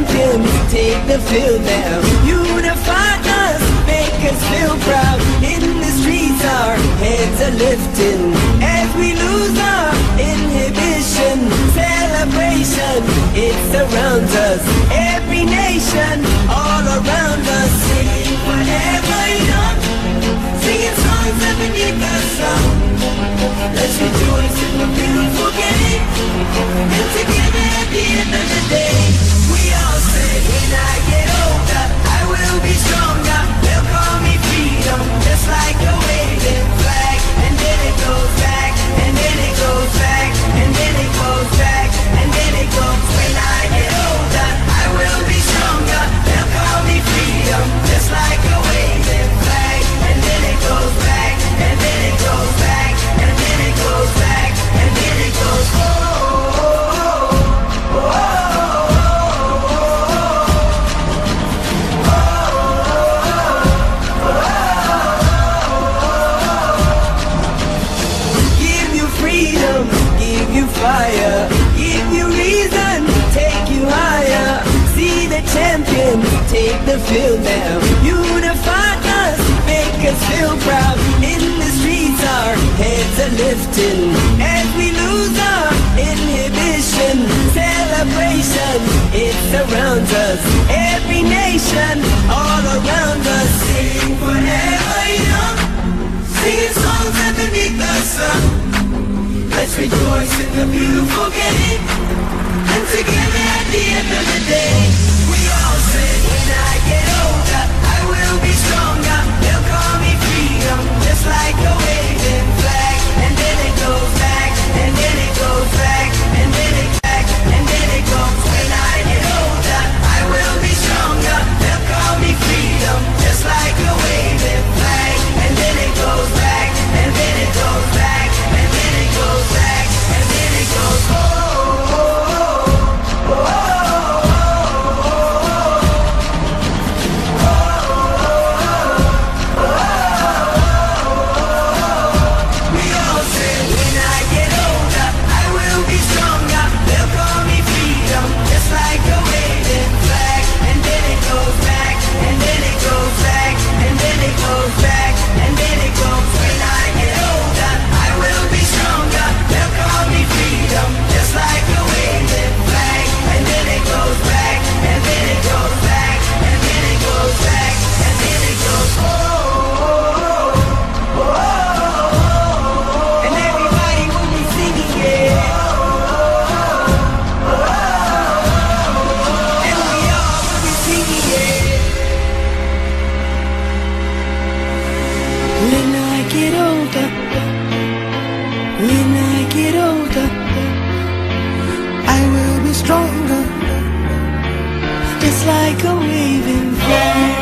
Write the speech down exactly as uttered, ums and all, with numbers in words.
champions take the field now. Unify us, make us feel proud. In the streets our heads are lifting as we lose our inhibition. Celebration, it surrounds us. Every nation, all around us. Singing forever young, singing songs underneath the sun. Let's rejoice in the beautiful game, and together at the end of the day, we all say, when I get older, I will be stronger. They'll call me freedom, just like a waving flag. And then it goes back, and then it goes back, and then it goes back, and then it goes. When I get older, I will be stronger. They'll call me freedom, just like a waving flag. And then it goes back, and then it goes back, and then it goes back, and then it goes. Oh, oh, oh, oh. Fire, give you reason, take you higher. See the champions take the field now. Unify us, make us feel proud. In the streets our heads are lifting as we lose our inhibition. Celebration, it surrounds us. Every nation, all around us. Sing forever young, singing songs underneath the sun. Let's rejoice in the beautiful game, and together at the end of the day, we all say, when I get older, I will be stronger. They'll call me freedom, just like a waving flag. And then it goes back, and then it goes back, and then it back, and then it goes. When I get older, I will be stronger. They'll call me freedom, just like a waving flag. And then it goes back, and then it goes back, and then it goes back, and then it goes. Oh, oh, oh, oh, oh, oh. We all say, when I get older, I will be stronger. They'll call me freedom, just like a waving flag. And then it goes back, and then it goes back, and then it goes back, and then it goes. When I get older, I will be stronger. They'll call me freedom, just like a waving flag. And then it goes back, and then it goes back, and then it goes back, and then it goes. Oh, oh, oh, oh, oh. And everybody will be singing, yeah. Oh, oh, oh. And we all will be singing, yeah. When I get older, when I get older, I will be stronger, just like a waving flag.